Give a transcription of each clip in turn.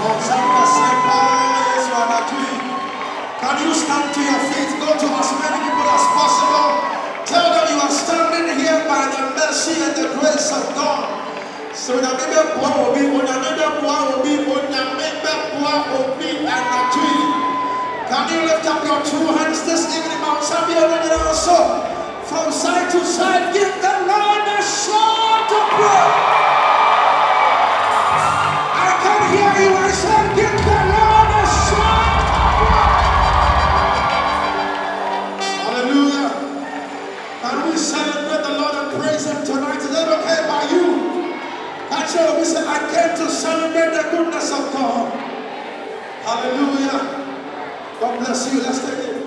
Can you stand to your feet? Go to as many people as possible. Tell them you are standing here by the mercy and the grace of God. So the baby will be on another will be on the will be and a tree. Can you lift up your two hands this evening, Mount Sammy, and also from side to side, give the Lord a shout of praise. I can hear you. I said, give the Lord a shout of praise. Hallelujah. Can we celebrate the Lord and praise Him tonight? Is that okay by you? Actually, we say, I came to celebrate the goodness of God. Hallelujah. God bless you. Let's take it.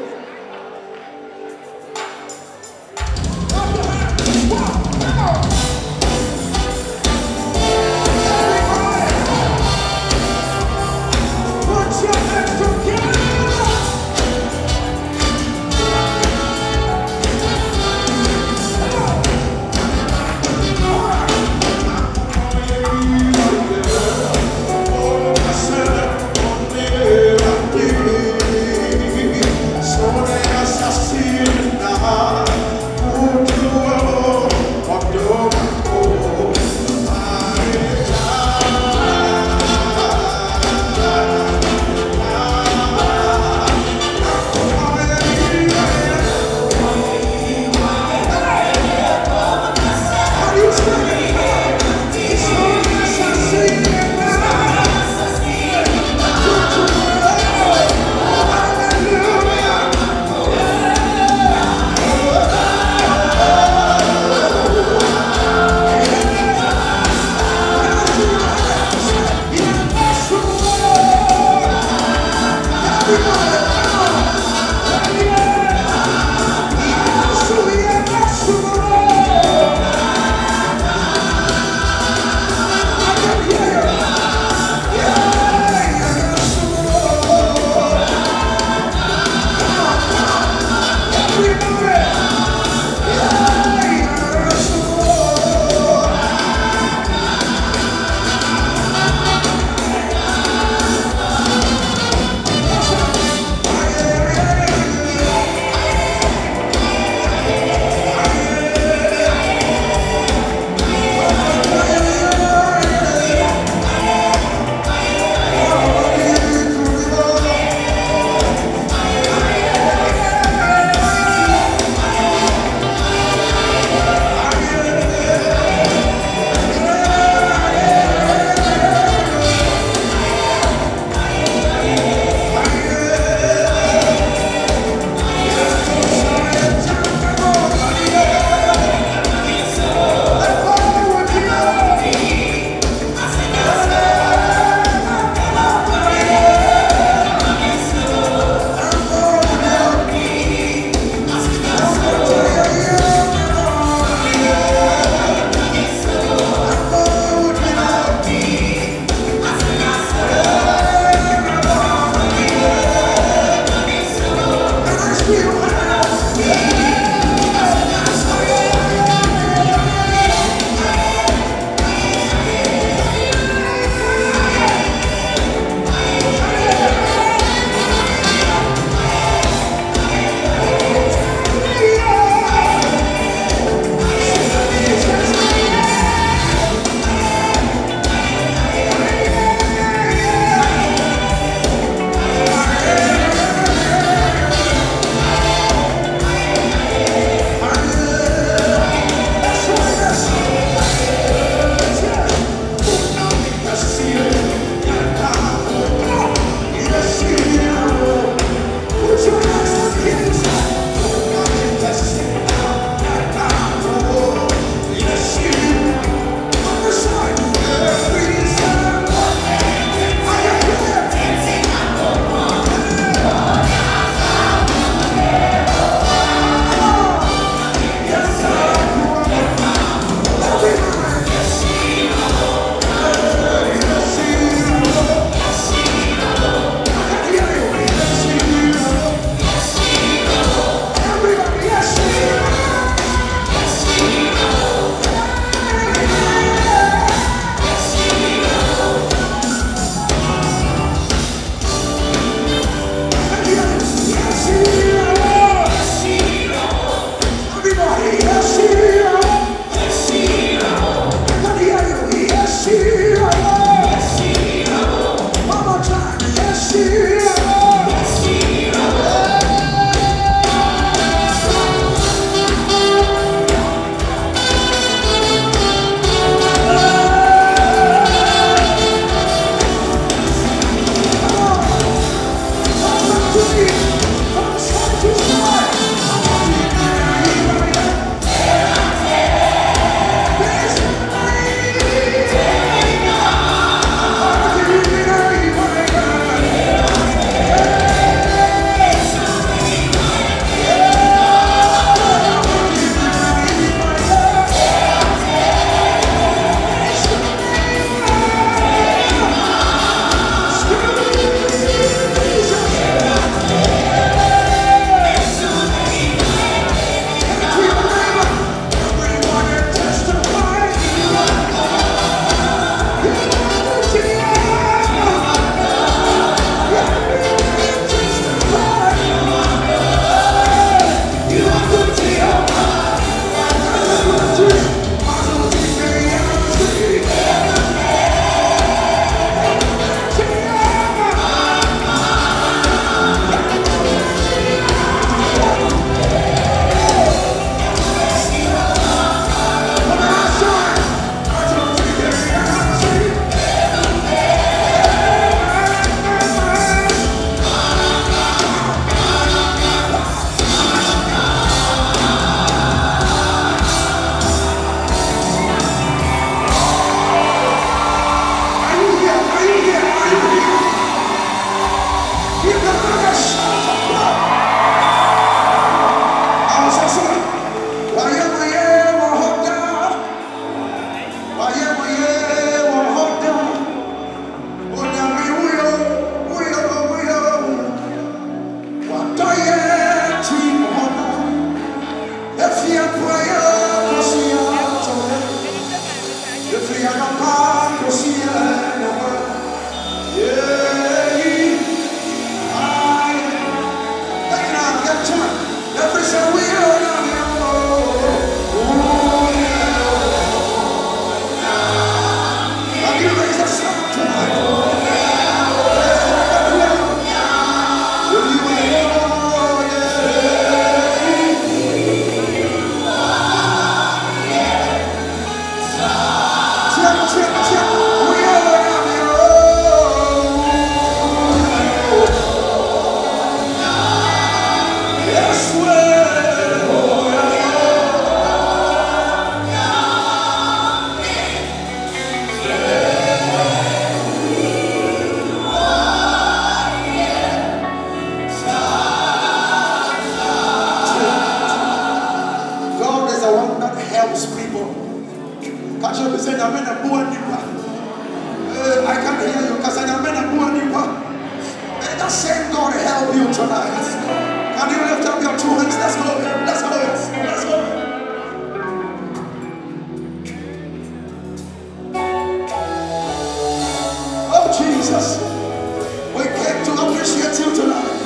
Jesus. We came to appreciate you tonight.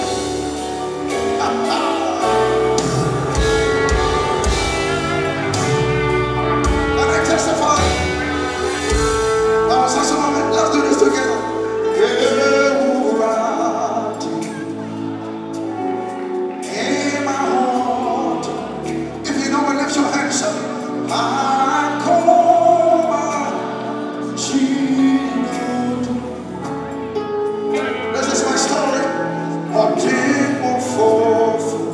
Can I testify? Let's do this together. In my heart. If you know it, lift your hands up. I call my Jesus. This is my story. What did one forth?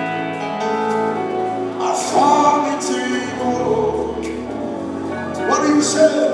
I found it in you. What do you say?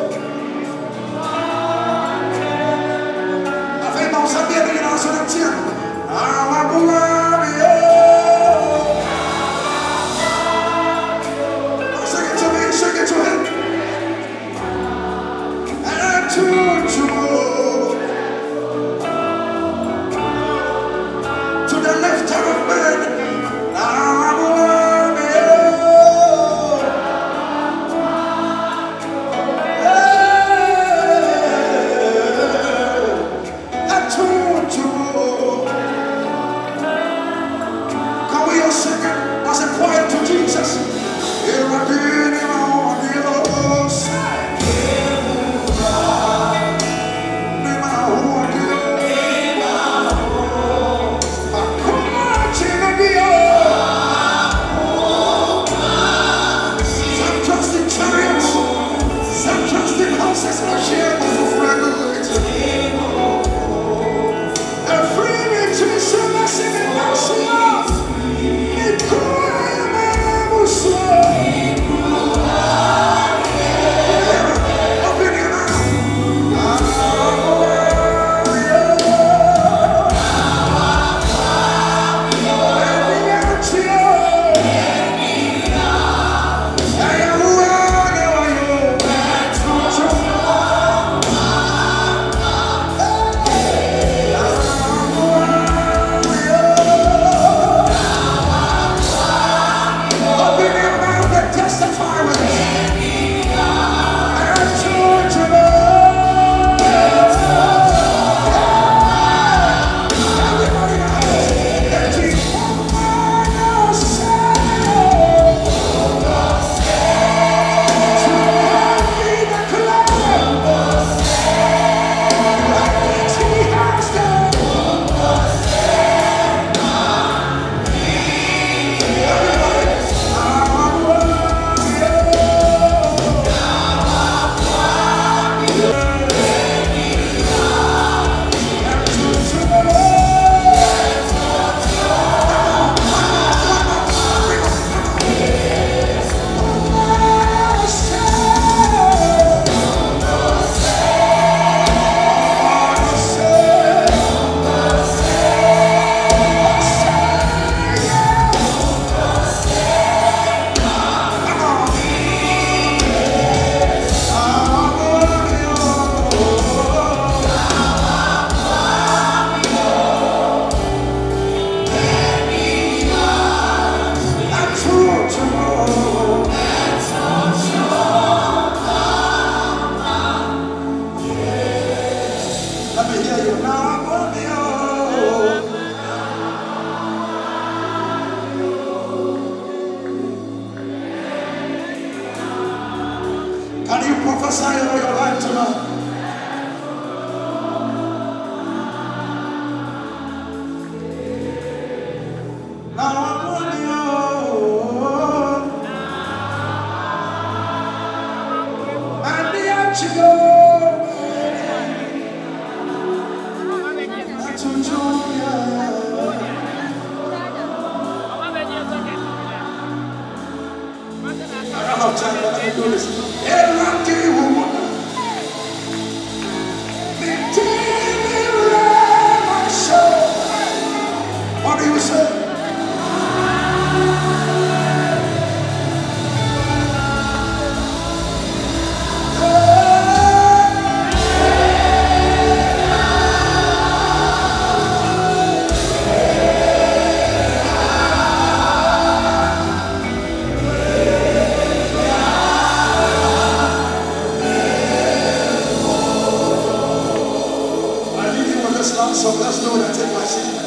Can you prophesy over your life tonight? Now I'm on you. And the actual. I don't have time, but let me do this. What do you say? this last song. Let's do it and take my seat.